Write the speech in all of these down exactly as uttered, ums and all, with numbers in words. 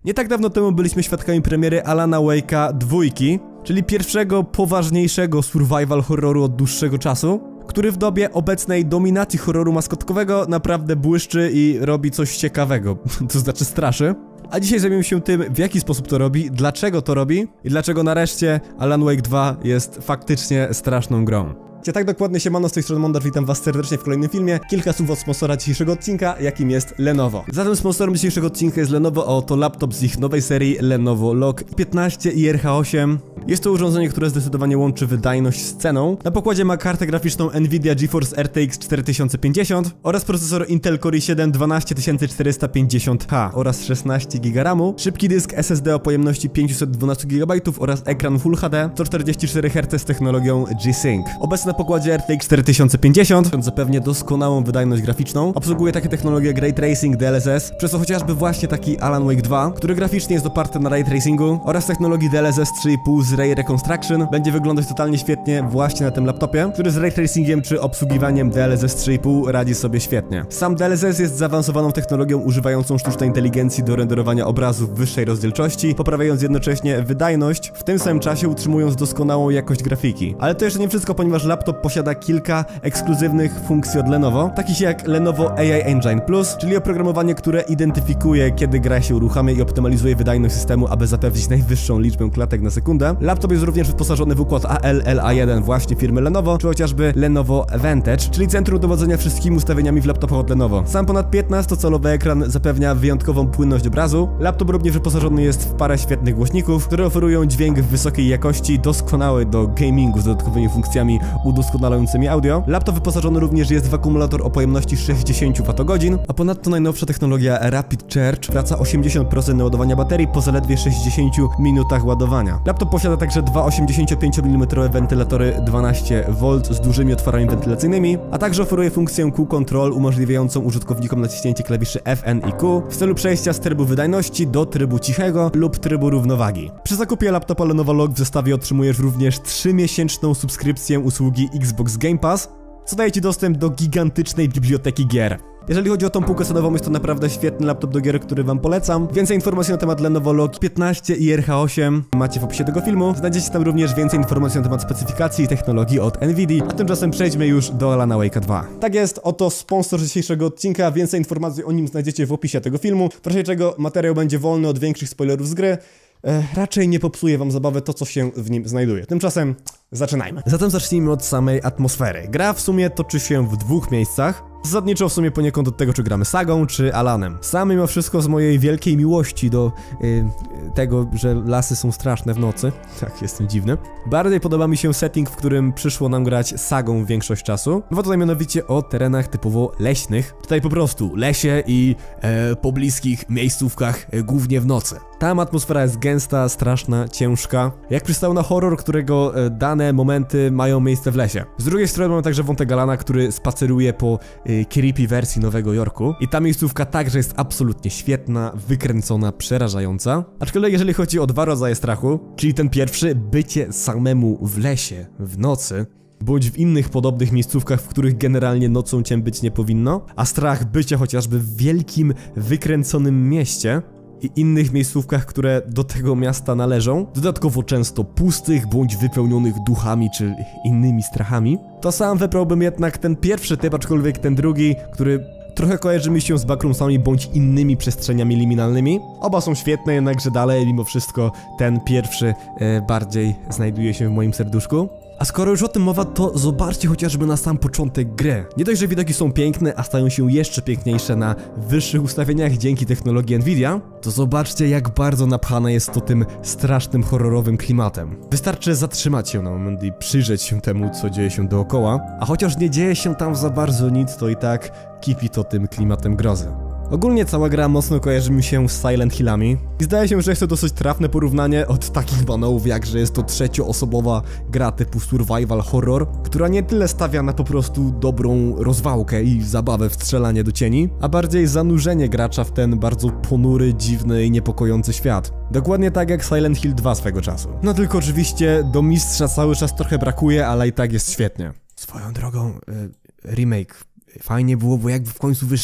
Nie tak dawno temu byliśmy świadkami premiery Alana Wake'a dwójki, czyli pierwszego poważniejszego survival horroru od dłuższego czasu, który w dobie obecnej dominacji horroru maskotkowego naprawdę błyszczy i robi coś ciekawego, to znaczy straszy. A dzisiaj zajmiemy się tym, w jaki sposób to robi, dlaczego to robi i dlaczego nareszcie Alan Wake dwa jest faktycznie straszną grą. Tak dokładnie, siemano, z tej strony Mondar, witam was serdecznie w kolejnym filmie. Kilka słów od sponsora dzisiejszego odcinka, jakim jest Lenovo. Zatem sponsorem dzisiejszego odcinka jest Lenovo, a oto laptop z ich nowej serii Lenovo Log piętnaście i R H osiem. Jest to urządzenie, które zdecydowanie łączy wydajność z ceną. Na pokładzie ma kartę graficzną Nvidia GeForce R T X cztery tysiące pięćdziesiąt oraz procesor Intel Core i siedem dwanaście tysięcy czterysta pięćdziesiąt H oraz szesnaście giga ramu, szybki dysk S S D o pojemności pięćset dwanaście gigabajtów oraz ekran Full H D sto czterdzieści cztery herce z technologią G-Sync. Obecnie na pokładzie R T X cztery tysiące pięćdziesiąt zapewnia doskonałą wydajność graficzną, obsługuje takie technologie jak Ray Tracing, D L S S, przez co chociażby właśnie taki Alan Wake dwa, który graficznie jest oparty na Ray Tracingu oraz technologii D L S S trzy i pół z Ray Reconstruction, będzie wyglądać totalnie świetnie właśnie na tym laptopie, który z Ray Tracingiem czy obsługiwaniem D L S S trzy i pół radzi sobie świetnie. Sam D L S S jest zaawansowaną technologią używającą sztucznej inteligencji do renderowania obrazów wyższej rozdzielczości, poprawiając jednocześnie wydajność, w tym samym czasie utrzymując doskonałą jakość grafiki. Ale to jeszcze nie wszystko, ponieważ laptop posiada kilka ekskluzywnych funkcji od Lenovo, takich jak Lenovo A I Engine Plus, czyli oprogramowanie, które identyfikuje, kiedy gra się uruchamia i optymalizuje wydajność systemu, aby zapewnić najwyższą liczbę klatek na sekundę. Laptop jest również wyposażony w układ A L L A jeden właśnie firmy Lenovo, czy chociażby Lenovo Vantage, czyli centrum dowodzenia wszystkimi ustawieniami w laptopach od Lenovo. Sam ponad piętnastocalowy ekran zapewnia wyjątkową płynność obrazu. Laptop również wyposażony jest w parę świetnych głośników, które oferują dźwięk w wysokiej jakości, doskonały do gamingu z dodatkowymi funkcjami udoskonalającymi audio. Laptop wyposażony również jest w akumulator o pojemności sześćdziesiąt watogodzin, a ponadto najnowsza technologia Rapid Charge wraca osiemdziesiąt procent naładowania baterii po zaledwie sześćdziesięciu minutach ładowania. Laptop posiada także dwa osiemdziesięciopięciomilimetrowe wentylatory dwanaście wolt z dużymi otworami wentylacyjnymi, a także oferuje funkcję Q-Control umożliwiającą użytkownikom naciśnięcie klawiszy F N i Q w celu przejścia z trybu wydajności do trybu cichego lub trybu równowagi. Przy zakupie laptopa Lenovo Log w zestawie otrzymujesz również trzymiesięczną subskrypcję usługi Xbox Game Pass, co daje ci dostęp do gigantycznej biblioteki gier. Jeżeli chodzi o tą półkę cenową, jest to naprawdę świetny laptop do gier, który wam polecam. Więcej informacji na temat Lenovo Log piętnaście i R H osiem macie w opisie tego filmu. Znajdziecie tam również więcej informacji na temat specyfikacji i technologii od Nvidii. A tymczasem przejdźmy już do Alana Wake'a dwa. Tak jest, oto sponsor dzisiejszego odcinka. Więcej informacji o nim znajdziecie w opisie tego filmu. W razie czego materiał będzie wolny od większych spoilerów z gry. E, raczej nie popsuje wam zabawy to, co się w nim znajduje. Tymczasem zaczynajmy. Zatem zacznijmy od samej atmosfery. Gra w sumie toczy się w dwóch miejscach. Zasadniczo w sumie poniekąd od tego, czy gramy Sagą, czy Alanem. Sam mimo wszystko z mojej wielkiej miłości do yy, tego, że lasy są straszne w nocy. Tak, jestem dziwny. Bardziej podoba mi się setting, w którym przyszło nam grać Sagą większość czasu. Mowa tutaj mianowicie o terenach typowo leśnych. Tutaj po prostu lesie i e, pobliskich miejscówkach, e, głównie w nocy. Tam atmosfera jest gęsta, straszna, ciężka. Jak przystało na horror, którego e, dane momenty mają miejsce w lesie. Z drugiej strony mamy także wątek Alana, który spaceruje po e, creepy wersji Nowego Jorku. I ta miejscówka także jest absolutnie świetna, wykręcona, przerażająca. Aczkolwiek jeżeli chodzi o dwa rodzaje strachu, czyli ten pierwszy, bycie samemu w lesie, w nocy, bądź w innych podobnych miejscówkach, w których generalnie nocą cię być nie powinno, a strach bycia chociażby w wielkim, wykręconym mieście i innych miejscówkach, które do tego miasta należą, dodatkowo często pustych bądź wypełnionych duchami czy innymi strachami, to sam wybrałbym jednak ten pierwszy typ, aczkolwiek ten drugi, który trochę kojarzy mi się z backroomsami bądź innymi przestrzeniami liminalnymi. Oba są świetne, jednakże dalej mimo wszystko ten pierwszy e, bardziej znajduje się w moim serduszku. A skoro już o tym mowa, to zobaczcie chociażby na sam początek gry. Nie dość, że widoki są piękne, a stają się jeszcze piękniejsze na wyższych ustawieniach dzięki technologii Nvidia, to zobaczcie, jak bardzo napchane jest to tym strasznym, horrorowym klimatem. Wystarczy zatrzymać się na moment i przyjrzeć się temu, co dzieje się dookoła, a chociaż nie dzieje się tam za bardzo nic, to i tak kipi to tym klimatem grozy. Ogólnie cała gra mocno kojarzy mi się z Silent Hillami i zdaje się, że jest to dosyć trafne porównanie od takich banałów, jak że jest to trzecioosobowa gra typu survival horror, która nie tyle stawia na po prostu dobrą rozwałkę i zabawę w strzelanie do cieni, a bardziej zanurzenie gracza w ten bardzo ponury, dziwny i niepokojący świat. Dokładnie tak jak Silent Hill dwa swego czasu. No tylko oczywiście do mistrza cały czas trochę brakuje, ale i tak jest świetnie. Swoją drogą, yy, remake fajnie było, bo jakby w końcu wyszedł.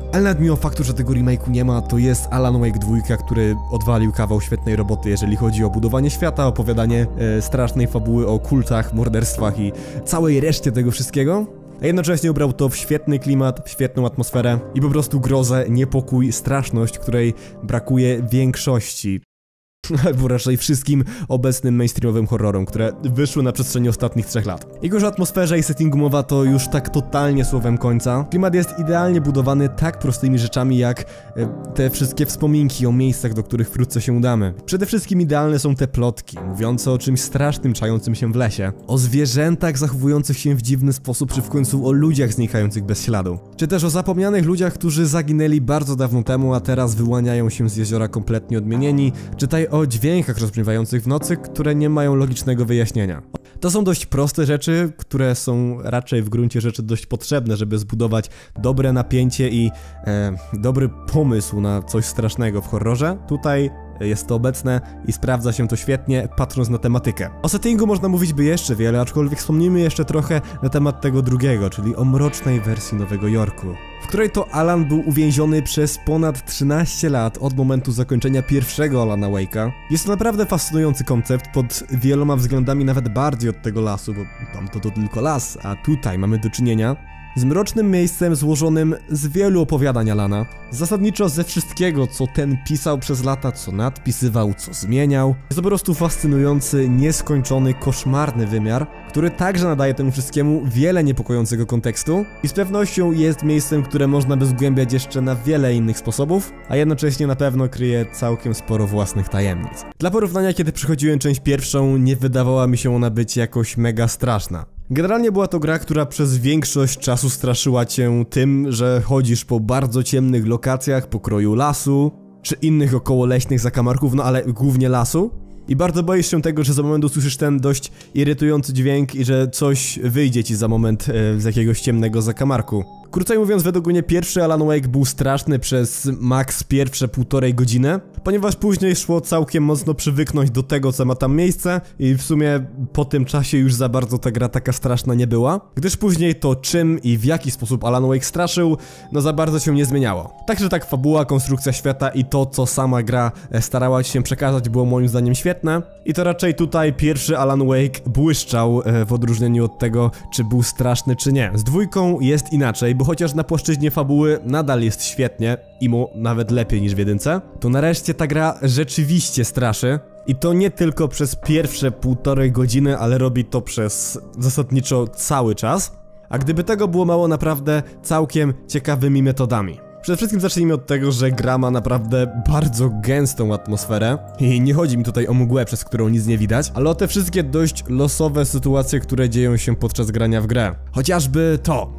Ale nawet mimo faktu, że tego remake'u nie ma, to jest Alan Wake dwa, który odwalił kawał świetnej roboty, jeżeli chodzi o budowanie świata, opowiadanie e, strasznej fabuły o kultach, morderstwach i całej reszcie tego wszystkiego. A jednocześnie ubrał to w świetny klimat, w świetną atmosferę i po prostu grozę, niepokój, straszność, której brakuje większości, albo raczej wszystkim obecnym mainstreamowym horrorom, które wyszły na przestrzeni ostatnich trzech lat. Jego już atmosferze i settingu mowa to już tak totalnie słowem końca. Klimat jest idealnie budowany tak prostymi rzeczami jak e, te wszystkie wspominki o miejscach, do których wkrótce się udamy. Przede wszystkim idealne są te plotki, mówiące o czymś strasznym czającym się w lesie, o zwierzętach zachowujących się w dziwny sposób, czy w końcu o ludziach znikających bez śladu. Czy też o zapomnianych ludziach, którzy zaginęli bardzo dawno temu, a teraz wyłaniają się z jeziora kompletnie odmienieni. Czytaj o dźwiękach rozbrzmiewających w nocy, które nie mają logicznego wyjaśnienia. To są dość proste rzeczy, które są raczej w gruncie rzeczy dość potrzebne, żeby zbudować dobre napięcie i e, dobry pomysł na coś strasznego w horrorze. Tutaj jest to obecne i sprawdza się to świetnie, patrząc na tematykę. O settingu można mówić by jeszcze wiele, aczkolwiek wspomnijmy jeszcze trochę na temat tego drugiego, czyli o mrocznej wersji Nowego Jorku, w której to Alan był uwięziony przez ponad trzynaście lat od momentu zakończenia pierwszego Alana Wake'a. Jest to naprawdę fascynujący koncept, pod wieloma względami nawet bardziej od tego lasu, bo tam to, to tylko las, a tutaj mamy do czynienia z mrocznym miejscem złożonym z wielu opowiadań Alana. Zasadniczo ze wszystkiego, co ten pisał przez lata, co nadpisywał, co zmieniał. Jest to po prostu fascynujący, nieskończony, koszmarny wymiar, który także nadaje temu wszystkiemu wiele niepokojącego kontekstu i z pewnością jest miejscem, które można by zgłębiać jeszcze na wiele innych sposobów, a jednocześnie na pewno kryje całkiem sporo własnych tajemnic. Dla porównania, kiedy przychodziłem część pierwszą, nie wydawała mi się ona być jakoś mega straszna. Generalnie była to gra, która przez większość czasu straszyła cię tym, że chodzisz po bardzo ciemnych lokacjach pokroju lasu, czy innych okołoleśnych zakamarków, no ale głównie lasu. I bardzo boisz się tego, że za moment usłyszysz ten dość irytujący dźwięk i że coś wyjdzie ci za moment e, z jakiegoś ciemnego zakamarku. Krócej mówiąc, według mnie pierwszy Alan Wake był straszny przez max pierwsze półtorej godziny, ponieważ później szło całkiem mocno przywyknąć do tego, co ma tam miejsce i w sumie po tym czasie już za bardzo ta gra taka straszna nie była, gdyż później to czym i w jaki sposób Alan Wake straszył, no za bardzo się nie zmieniało. Także tak fabuła, konstrukcja świata i to, co sama gra starała się przekazać, było moim zdaniem świetne i to raczej tutaj pierwszy Alan Wake błyszczał w odróżnieniu od tego, czy był straszny, czy nie. Z dwójką jest inaczej, bo chociaż na płaszczyźnie fabuły nadal jest świetnie, i mu nawet lepiej niż w jedynce, to nareszcie ta gra rzeczywiście straszy. I to nie tylko przez pierwsze półtorej godziny, ale robi to przez zasadniczo cały czas. A gdyby tego było mało, naprawdę całkiem ciekawymi metodami. Przede wszystkim zacznijmy od tego, że gra ma naprawdę bardzo gęstą atmosferę i nie chodzi mi tutaj o mgłę, przez którą nic nie widać, ale o te wszystkie dość losowe sytuacje, które dzieją się podczas grania w grę. Chociażby to.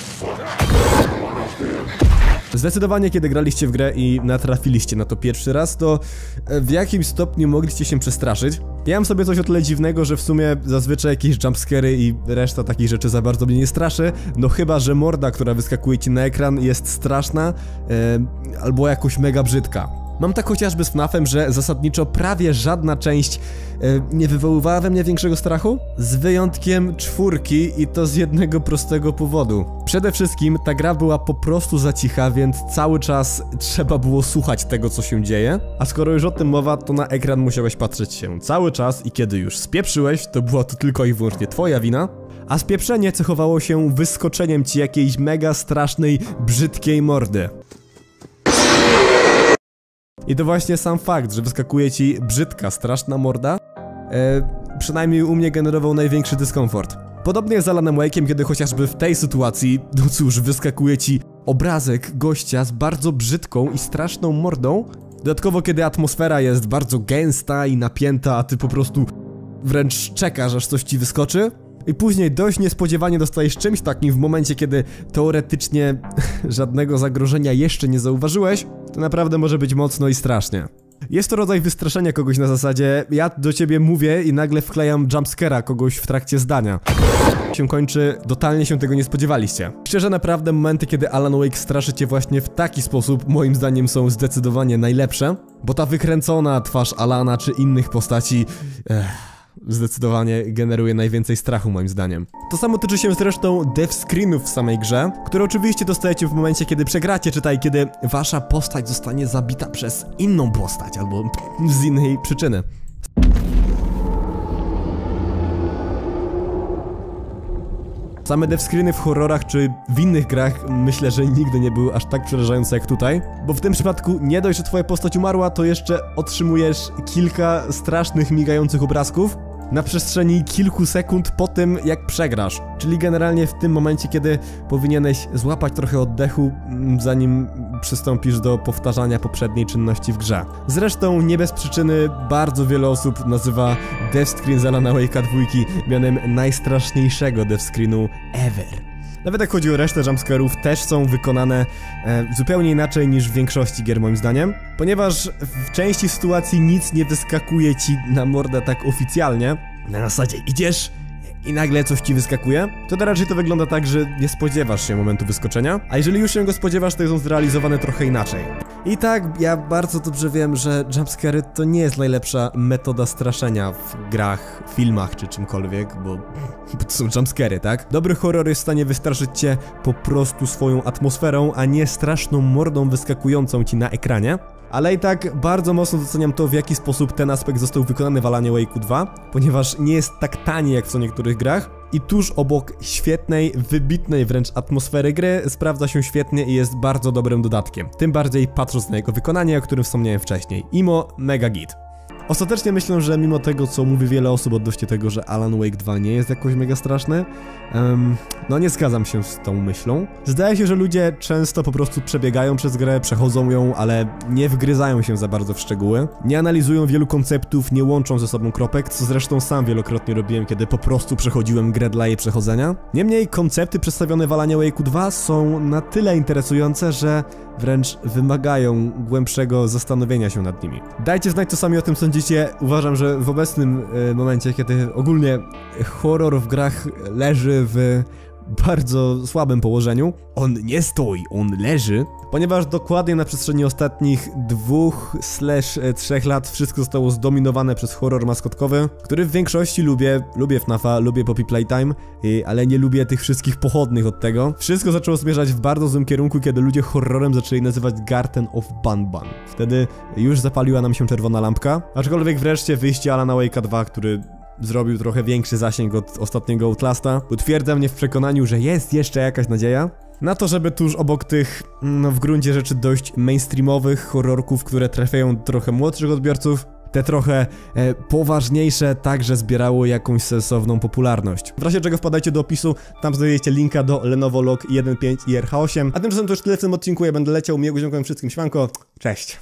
Zdecydowanie, kiedy graliście w grę i natrafiliście na to pierwszy raz, to w jakimś stopniu mogliście się przestraszyć. Ja mam sobie coś o tyle dziwnego, że w sumie zazwyczaj jakieś jumpscary i reszta takich rzeczy za bardzo mnie nie straszy, no chyba, że morda, która wyskakuje ci na ekran, jest straszna, e, albo jakoś mega brzydka. Mam tak chociażby z F nafem, że zasadniczo prawie żadna część e, nie wywoływała we mnie większego strachu, z wyjątkiem czwórki i to z jednego prostego powodu. Przede wszystkim ta gra była po prostu za cicha, więc cały czas trzeba było słuchać tego, co się dzieje, a skoro już o tym mowa, to na ekran musiałeś patrzeć się cały czas i kiedy już spieprzyłeś, to była to tylko i wyłącznie twoja wina. A spieprzenie cechowało się wyskoczeniem ci jakiejś mega strasznej, brzydkiej mordy. I to właśnie sam fakt, że wyskakuje ci brzydka, straszna morda, e, przynajmniej u mnie generował największy dyskomfort. Podobnie z Alanem Wake'iem, kiedy chociażby w tej sytuacji, no cóż, wyskakuje ci obrazek gościa z bardzo brzydką i straszną mordą. Dodatkowo, kiedy atmosfera jest bardzo gęsta i napięta, a ty po prostu wręcz czekasz, aż coś ci wyskoczy. I później dość niespodziewanie dostajesz czymś takim w momencie, kiedy teoretycznie żadnego zagrożenia jeszcze nie zauważyłeś, to naprawdę może być mocno i strasznie. Jest to rodzaj wystraszenia kogoś na zasadzie, ja do ciebie mówię i nagle wklejam jumpscare'a kogoś w trakcie zdania. Się kończy, totalnie się tego nie spodziewaliście. Szczerze, naprawdę momenty, kiedy Alan Wake straszy cię właśnie w taki sposób, moim zdaniem są zdecydowanie najlepsze, bo ta wykręcona twarz Alana czy innych postaci... Ech. zdecydowanie generuje najwięcej strachu moim zdaniem. To samo tyczy się zresztą dev screenów w samej grze, które oczywiście dostajecie w momencie, kiedy przegracie, czytaj, kiedy wasza postać zostanie zabita przez inną postać, albo z innej przyczyny. Same dev screeny w horrorach czy w innych grach myślę, że nigdy nie były aż tak przerażające jak tutaj, bo w tym przypadku nie dość, że twoja postać umarła, to jeszcze otrzymujesz kilka strasznych migających obrazków na przestrzeni kilku sekund po tym, jak przegrasz. Czyli generalnie w tym momencie, kiedy powinieneś złapać trochę oddechu, zanim przystąpisz do powtarzania poprzedniej czynności w grze. Zresztą nie bez przyczyny bardzo wiele osób nazywa dev screen z Alana Wake'a dwójki mianem najstraszniejszego dev screenu ever. Nawet jak chodzi o resztę jumpscarów, też są wykonane e, zupełnie inaczej niż w większości gier moim zdaniem, ponieważ w części sytuacji nic nie wyskakuje ci na mordę tak oficjalnie. Na zasadzie idziesz i nagle coś ci wyskakuje, to, to raczej to wygląda tak, że nie spodziewasz się momentu wyskoczenia, a jeżeli już się go spodziewasz, to są zrealizowane trochę inaczej. I tak, ja bardzo dobrze wiem, że jumpscary to nie jest najlepsza metoda straszenia w grach, filmach czy czymkolwiek, bo to są jumpscary, tak? Dobry horror jest w stanie wystraszyć cię po prostu swoją atmosferą, a nie straszną mordą wyskakującą ci na ekranie. Ale i tak bardzo mocno doceniam to, w jaki sposób ten aspekt został wykonany w Alanie Wake'u dwa, ponieważ nie jest tak tani jak w co niektórych grach i tuż obok świetnej, wybitnej wręcz atmosfery gry sprawdza się świetnie i jest bardzo dobrym dodatkiem. Tym bardziej patrząc na jego wykonanie, o którym wspomniałem wcześniej. Imo mega git. Ostatecznie myślę, że mimo tego, co mówi wiele osób odnośnie tego, że Alan Wake dwa nie jest jakoś mega straszny, um, no nie zgadzam się z tą myślą. Zdaje się, że ludzie często po prostu przebiegają przez grę, przechodzą ją, ale nie wgryzają się za bardzo w szczegóły, nie analizują wielu konceptów, nie łączą ze sobą kropek, co zresztą sam wielokrotnie robiłem, kiedy po prostu przechodziłem grę dla jej przechodzenia. Niemniej koncepty przedstawione w Alanie Wake'u dwa są na tyle interesujące, że wręcz wymagają głębszego zastanowienia się nad nimi. Dajcie znać, co sami o tym sądzicie. Uważam, że w obecnym y, momencie, kiedy ogólnie horror w grach leży w bardzo słabym położeniu, on nie stoi, on leży, ponieważ dokładnie na przestrzeni ostatnich dwóch slash trzech lat wszystko zostało zdominowane przez horror maskotkowy, który w większości lubię, lubię F NAFa, lubię Poppy Playtime, yy, ale nie lubię tych wszystkich pochodnych od tego. Wszystko zaczęło zmierzać w bardzo złym kierunku, kiedy ludzie horrorem zaczęli nazywać Garden of Banban. Wtedy już zapaliła nam się czerwona lampka, aczkolwiek wreszcie wyjście Alana Wake'a dwa, który zrobił trochę większy zasięg od ostatniego Outlasta, utwierdza mnie w przekonaniu, że jest jeszcze jakaś nadzieja na to, żeby tuż obok tych, no w gruncie rzeczy dość mainstreamowych horrorków, które trafiają do trochę młodszych odbiorców, te trochę e, poważniejsze także zbierało jakąś sensowną popularność. W razie czego wpadajcie do opisu, tam znajdziecie linka do Lenovo Log jeden pięć i R H osiem. A tymczasem to już tyle w tym odcinku, ja będę leciał, miłego dziękuję wszystkim, śmanko, cześć!